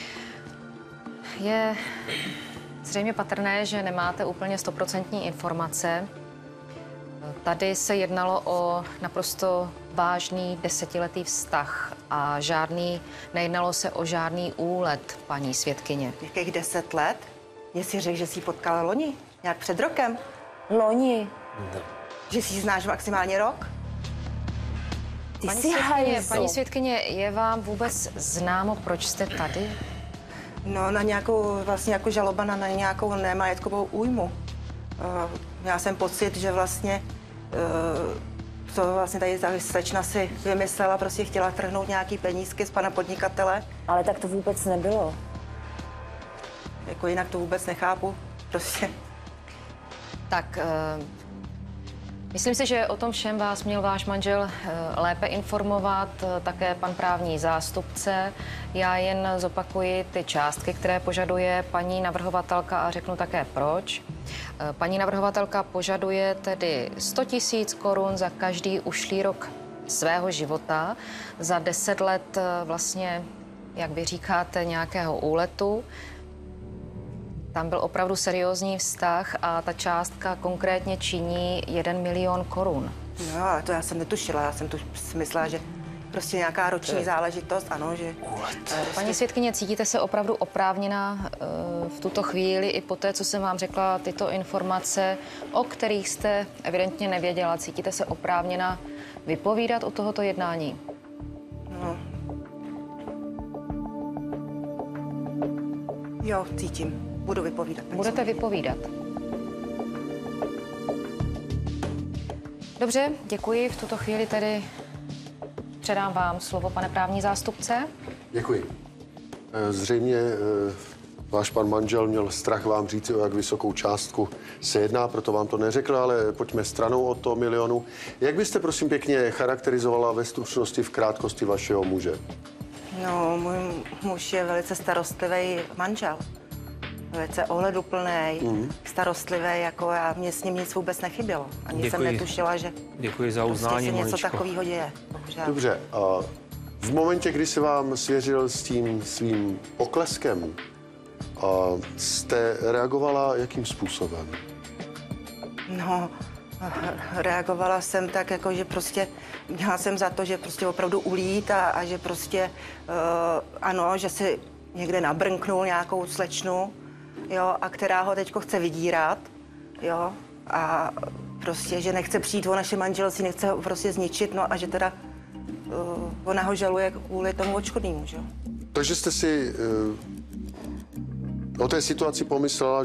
je zřejmě patrné, že nemáte úplně 100% informace. Tady se jednalo o naprosto vážný 10letý vztah a nejednalo se o žádný úlet, paní svědkyně. Jakých 10 let? Mně si řekl, že jsi ji potkala loni, nějak před rokem. Loni. Že si ji znáš maximálně rok. Ty jsi hajzl. Paní svědkyně, je vám vůbec známo, proč jste tady? No, na nějakou, vlastně jako žaloba na nějakou nemajetkovou újmu. Měla jsem pocit, že vlastně to vlastně tady ta slečna si vymyslela, prostě chtěla trhnout nějaký penízky z pana podnikatele. Ale tak to vůbec nebylo. Jako jinak to vůbec nechápu, prostě. Tak, myslím si, že o tom všem vás měl váš manžel lépe informovat, také pan právní zástupce. Já jen zopakuji ty částky, které požaduje paní navrhovatelka a řeknu také proč. Paní navrhovatelka požaduje tedy 100 000 korun za každý ušlý rok svého života, za 10 let vlastně, jak vy říkáte, nějakého úletu. Tam byl opravdu seriózní vztah a ta částka konkrétně činí 1 milion korun. No, ale to já jsem netušila, já jsem tu si myslela, že prostě nějaká roční záležitost, ano, že... Paní svědkyně, cítíte se opravdu oprávněná v tuto chvíli i po té, co jsem vám řekla tyto informace, o kterých jste evidentně nevěděla. Cítíte se oprávněná vypovídat o tohoto jednání? No. Jo, cítím. Budu vypovídat. Budete vypovídat. Dobře, děkuji. V tuto chvíli tedy předám vám slovo, pane právní zástupce. Děkuji. Zřejmě váš pan manžel měl strach vám říct, o jak vysokou částku se jedná, proto vám to neřekl, ale pojďme stranou od toho milionu. Jak byste, prosím pěkně, charakterizovala ve stručnosti, v krátkosti vašeho muže? No, můj muž je velice starostlivý manžel. Velice ohleduplný, starostlivý, jako já, mě s ním nic vůbec nechybělo. Ani jsem netušila, že Děkuji za prostě uznání, se něco Moničko. takového děje. Bohužel. Dobře, a v momentě, kdy se vám svěřil s tím svým pokleskem, jste reagovala jakým způsobem? No, reagovala jsem tak, jako, že prostě měla jsem za to, že prostě opravdu ulít a že prostě, ano, že si někde nabrnknul nějakou slečnu, jo, a která ho teďko chce vydírat, jo, a prostě, že nechce přijít o naše manželství, nechce ho prostě zničit, no a že teda ona ho žaluje kvůli tomu odškodnému, že jo. Takže jste si o té situaci pomyslela,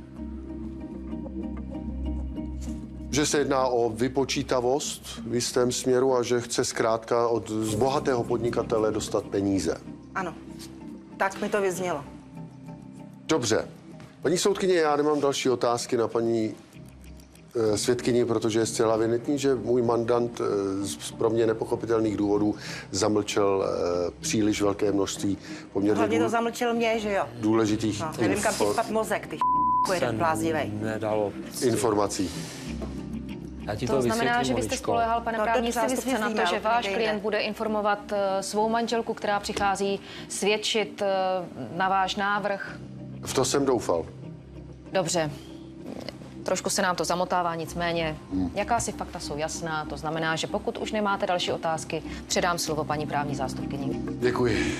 že se jedná o vypočítavost v jistém směru a že chce zkrátka z bohatého podnikatele dostat peníze. Ano, tak mi to vyznělo. Dobře. Paní soudkyně, já nemám další otázky na paní svědkyni, protože je zcela evidentní, že můj mandant z pro mě nepochopitelných důvodů zamlčel příliš velké množství poměrně Hlavně to zamlčel mě, že jo? důležitých No, nevím, kam ti spadl mozek, ty jeden bláznivej. Nedalo. informací. Já ti To znamená, vysvětlím, že vy jste Moničko. spolehal, pane No, to právní si zástupce, na vysvětlíme, to, že váš úplně klient jde. bude informovat svou manželku, která přichází svědčit na váš návrh? V to jsem doufal. Dobře. Trošku se nám to zamotává, nicméně jakási fakta jsou jasná. To znamená, že pokud už nemáte další otázky, předám slovo paní právní zástupkyni. Děkuji.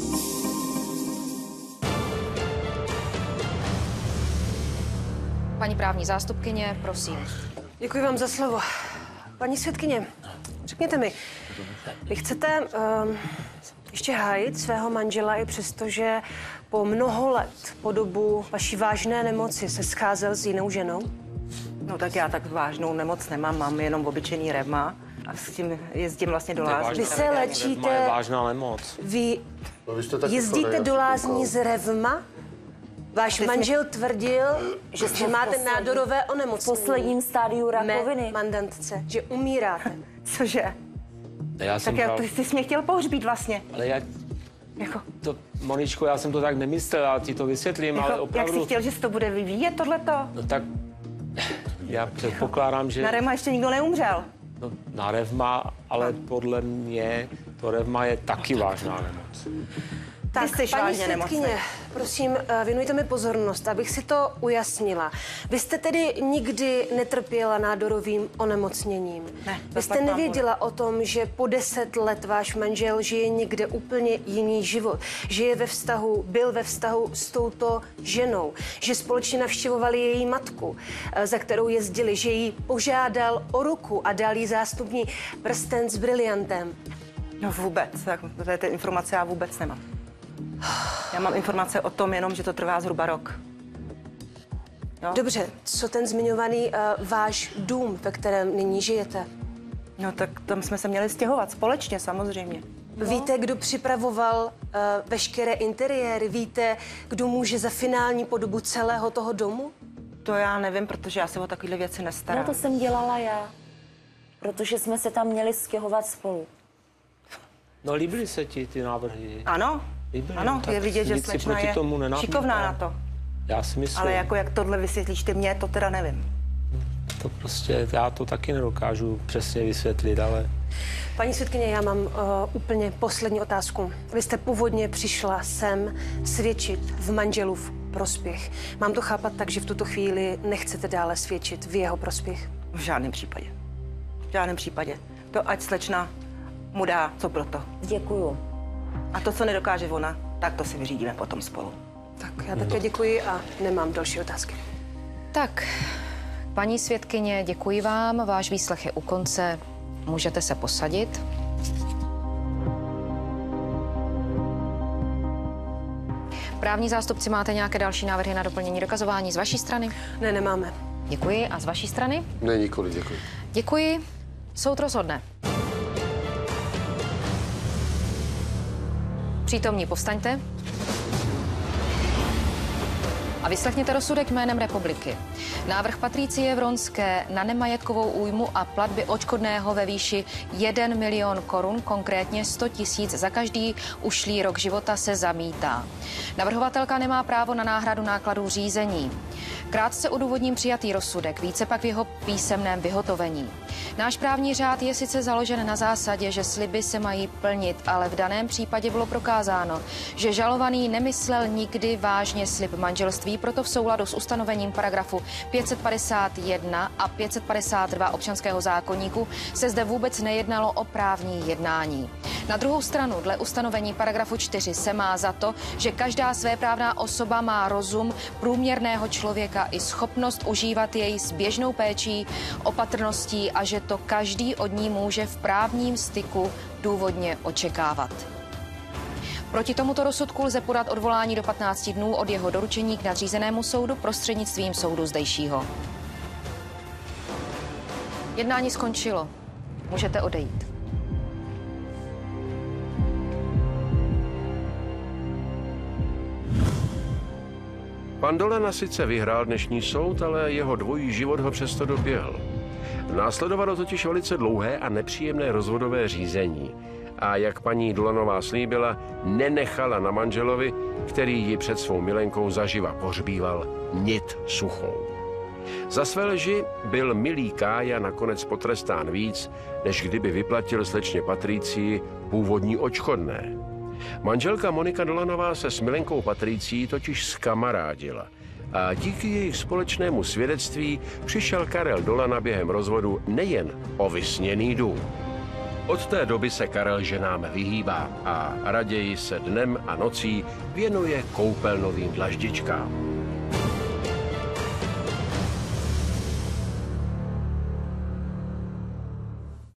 Paní právní zástupkyně, prosím. Děkuji vám za slovo. Paní svědkyně, řekněte mi, vy chcete ještě hájit svého manžela i přesto, že po mnoho let, po dobu vaší vážné nemoci se scházel s jinou ženou? No tak já tak vážnou nemoc nemám, mám jenom obyčejný revma a s tím jezdím vlastně do lázní. Vy se léčíte- Je vážná nemoc. Vy No, vy jste taky jezdíte chorej, do já jsem lázní koukal. z revma? Váš máte tvrdil, že máte nádorové onemocnění. V posledním stádiu rakoviny. Mé mandantce, že umíráte. Cože? Já jsem Tak já, bral- ty jsi mě chtěl pohřbít vlastně. Ale jak Jako, to, Moničko, já jsem to tak nemyslel, já ti to vysvětlím, ale jak opravdu... jsi chtěl, že se to bude vyvíjet tohleto? No tak já předpokládám, že Na revma ještě nikdo neumřel. no, na revma, ale podle mě to revma je taky vážná nemoc. Tak, jsi paní vážně svědkyně, nemocný. prosím, věnujte mi pozornost, abych si to ujasnila. Vy jste tedy nikdy netrpěla nádorovým onemocněním. Ne, Vy to jste fakt nevěděla o tom, že po 10 let váš manžel žije někde úplně jiný život. Že byl ve vztahu s touto ženou. Že společně navštěvovali její matku, za kterou jezdili. Že jí požádal o ruku a dal jí zástupní prsten s briliantem. No vůbec, tak, ty informace já vůbec nemám. Já mám informace o tom jenom, že to trvá zhruba rok. Jo? Dobře, co ten zmiňovaný váš dům, ve kterém nyní žijete? No tak tam jsme se měli stěhovat společně samozřejmě. Víte, kdo připravoval veškeré interiéry? Víte, kdo může za finální podobu celého toho domu? To já nevím, protože já se o takovéhle věci nestarám. No to jsem dělala já, protože jsme se tam měli stěhovat spolu. No líbily se ti ty návrhy? Ano, Líbily, ano, tak je vidět, že nic si slečna proti je tomu nenamítám. šikovná na to. Já si myslím, Ale jako jak tohle vysvětlíš ty mě, to teda nevím. to prostě, já to taky nedokážu přesně vysvětlit, ale Paní svědkyně, já mám úplně poslední otázku. Vy jste původně přišla sem svědčit v manželův prospěch. Mám to chápat tak, že v tuto chvíli nechcete dále svědčit v jeho prospěch? V žádném případě. V žádném případě. To ať slečna mu dá, co proto. Děkuju. A to, co nedokáže ona, tak to si vyřídíme potom spolu. Tak já také děkuji a nemám další otázky. Tak, paní svědkyně, děkuji vám. Váš výslech je u konce. Můžete se posadit. Právní zástupci, máte nějaké další návrhy na doplnění dokazování z vaší strany? Ne, nemáme. Děkuji. A z vaší strany? Ne, nikoli, děkuji. Děkuji. Soud rozhodne. Přítomní, povstaňte. A vyslechněte rozsudek jménem republiky. Návrh Patricie Vronské na nemajetkovou újmu a platby odškodného ve výši 1 milion korun, konkrétně 100 000 za každý ušlý rok života, se zamítá. Navrhovatelka nemá právo na náhradu nákladů řízení. Krátce odůvodním přijatý rozsudek, více pak v jeho písemném vyhotovení. Náš právní řád je sice založen na zásadě, že sliby se mají plnit, ale v daném případě bylo prokázáno, že žalovaný nemyslel nikdy vážně slib manželství, proto v souladu s ustanovením paragrafu 551 a 552 občanského zákoníku se zde vůbec nejednalo o právní jednání. Na druhou stranu, dle ustanovení paragrafu 4 se má za to, že každá svéprávná osoba má rozum průměrného člověka i schopnost užívat jej s běžnou péčí, opatrností a že to každý od ní může v právním styku důvodně očekávat. Proti tomuto rozsudku lze podat odvolání do 15 dnů od jeho doručení k nadřízenému soudu prostřednictvím soudu zdejšího. Jednání skončilo. Můžete odejít. Pan Dolana sice vyhrál dnešní soud, ale jeho dvojí život ho přesto doběhl. Následovalo totiž velice dlouhé a nepříjemné rozvodové řízení. A jak paní Dolanová slíbila, nenechala na manželovi, který ji před svou milenkou zaživa pohřbíval, nit suchou. Za své lži byl milý Kája nakonec potrestán víc, než kdyby vyplatil slečně Patricii původní odškodné. Manželka Monika Dolanová se s milenkou Patricií totiž zkamarádila a díky jejich společnému svědectví přišel Karel Dolana během rozvodu nejen o vysněný dům. Od té doby se Karel ženám vyhýbá a raději se dnem a nocí věnuje koupelnovým dlaždičkám.